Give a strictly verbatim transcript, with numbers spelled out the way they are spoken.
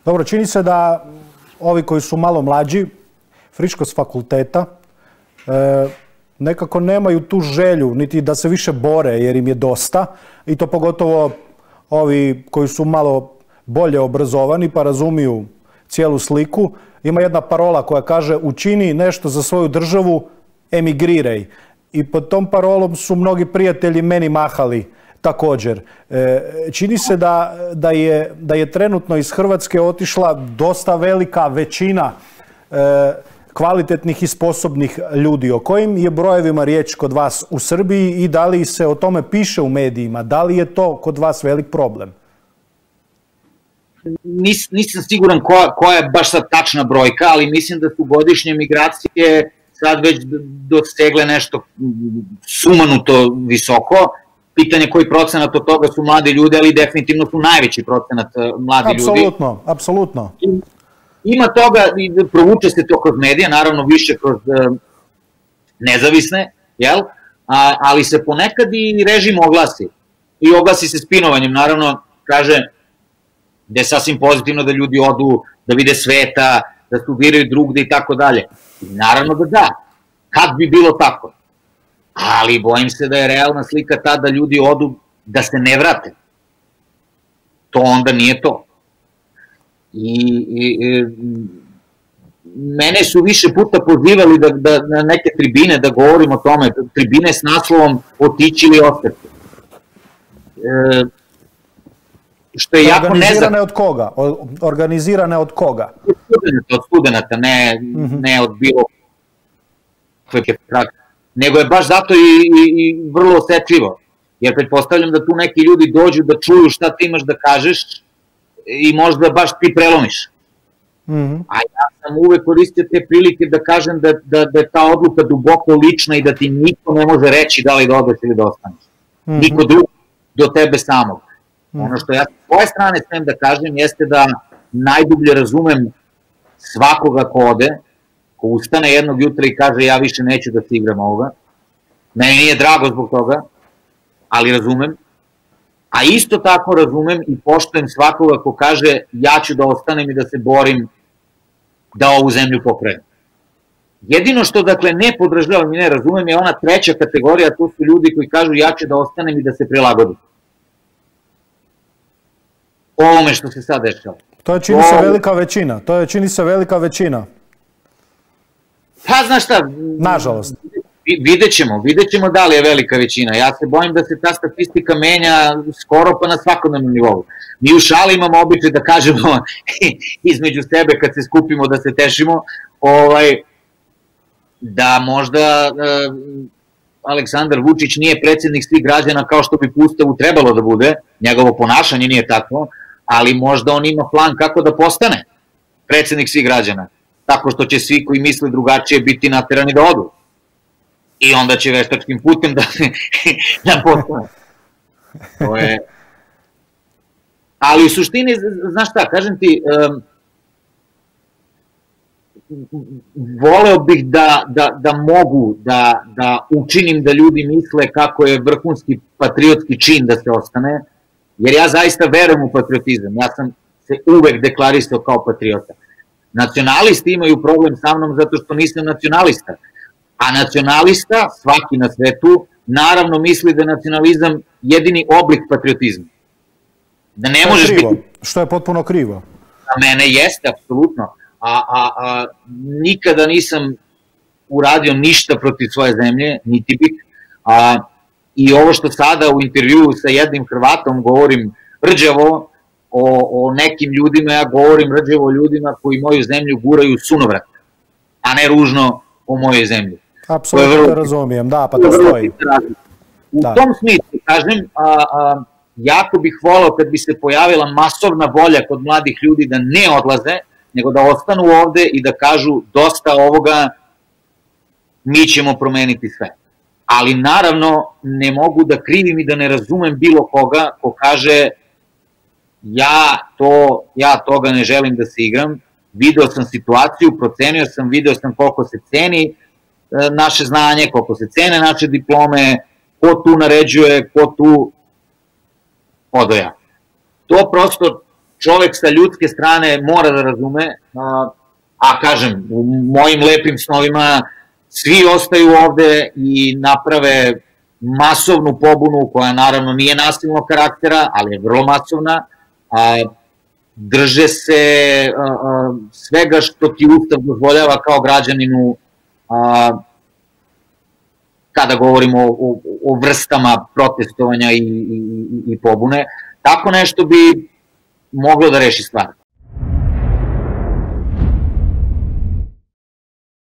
Dobro, čini se da ovi koji su malo mlađi, friško s fakulteta, nekako nemaju tu želju niti da se više bore jer im je dosta, i to pogotovo ovi koji su malo bolje obrazovani pa razumiju cijelu sliku. Ima jedna parola koja kaže: učini nešto za svoju državu, emigriraj. I pod tom parolom su mnogi prijatelji meni mahali također. Čini se da, da, je, da je trenutno iz Hrvatske otišla dosta velika većina kvalitetnih i sposobnih ljudi. O kojim je brojevima riječ kod vas u Srbiji i da li se o tome piše u medijima? Da li je to kod vas velik problem? Nis, nisam siguran koja, koja je baš sad tačna brojka, ali mislim da su godišnje migracije sad već dosegle nešto sumanuto visoko. Pitanje koji procenat od toga su mladi ljudi, ali definitivno su najveći procenat mladi ljudi. Apsolutno, apsolutno. Ima toga, provuče se to kroz medije, naravno više kroz nezavisne, jel? A, ali se ponekad i režim oglasi. I oglasi se spinovanjem, naravno, kaže da je sasvim pozitivno da ljudi odu, da vide sveta, da studiraju drugde i tako dalje. Naravno da da, kad bi bilo tako. Ali bojim se da je realna slika ta da ljudi odu, da se ne vrate. To onda nije to. I, i, i mene su više puta pozivali da, da na neke tribine da govorim o tome, tribine s naslovom otići ili ostati. E, što je jako nezakon. Organizirane od koga? Organizirane od koga? Od studenta, ne, mm-hmm. ne od bilo nego je baš zato i, i, i vrlo osetljivo. Jer pretpostavljam da tu neki ljudi dođu da čuju šta ti imaš da kažeš i možda baš ti prelomiš. Mm-hmm. A ja sam uvek koristio te prilike da kažem da, da, da je ta odluka duboko lična i da ti niko ne može reći da li da odeš ili da ostaneš. Mm-hmm. Niko drugi do tebe samog. Mm-hmm. Ono što ja s svoje strane smem da kažem jeste da najdublje razumem svakoga ko ode, ko ustane jednog jutra i kaže ja više neću da se igram ovoga. Meni nije drago zbog toga, ali razumem. A isto tako razumem i poštujem svakoga ko kaže ja ću da ostanem i da se borim da ovu zemlju pokrenem. Jedino što dakle ne podržavam i ne razumem je ona treća kategorija, to su ljudi koji kažu ja ću da ostanem i da se prilagodim. Ovome što se sad dešava. To je čini se velika većina, to je čini se velika većina. Pa znaš šta, nažalost. Vidjet ćemo, vidjet ćemo da li je velika većina. Ja se bojim da se ta statistika menja skoro pa na svakodnevnom nivou. Mi u šali imamo običaj da kažemo između sebe kad se skupimo da se tešimo, ovaj, da možda uh, Aleksandar Vučić nije predsjednik svih građana kao što bi po Ustavu trebalo da bude, njegovo ponašanje nije takvo, ali možda on ima plan kako da postane predsjednik svih građana, tako što će svi koji misle drugačije biti naterani da odu. I onda će veštačkim putem da, da postane. To je... Ali u suštini, znaš šta, kažem ti, um, voleo bih da, da, da mogu da, da učinim da ljudi misle kako je vrhunski patriotski čin da se ostane, jer ja zaista verujem u patriotizam. Ja sam se uvek deklarisao kao patriota. Nacionalisti imaju problem sa mnom zato što nisam nacionalista. A nacionalista, svaki na svetu, naravno misli da je nacionalizam jedini oblik patriotizma. Da ne možeš biti... Što je potpuno krivo. Za mene jeste, apsolutno. A, a, a nikada nisam uradio ništa protiv svoje zemlje, niti bih. A, I ovo što sada u intervjuu sa jednim Hrvatom govorim rđavo o, o nekim ljudima, ja govorim rđavo o ljudima koji moju zemlju guraju sunovrat, a ne ružno o mojoj zemlji. Apsolutno to razumijem, da, pa to stoji. U da. tom smislu, kažem, a, a, jako bih volao kad bi se pojavila masovna volja kod mladih ljudi da ne odlaze, nego da ostanu ovde i da kažu dosta ovoga, mi ćemo promeniti sve. Ali naravno ne mogu da krivim i da ne razumem bilo koga ko kaže ja, to, ja toga ne želim da se igram, video sam situaciju, procenio sam, video sam koliko se ceni naše znanje, koliko se cene naše diplome, ko tu naređuje, ko tu odoja. To prosto čovek sa ljudske strane mora da razume, a kažem, u mojim lepim snovima svi ostaju ovde i naprave masovnu pobunu koja naravno nije nasilnog karaktera, ali je vrlo masovna, drže se svega što ti Ustav dozvoljava kao građaninu kada govorimo o vrstama protestovanja i pobune. Tako nešto bi moglo da reši stvar.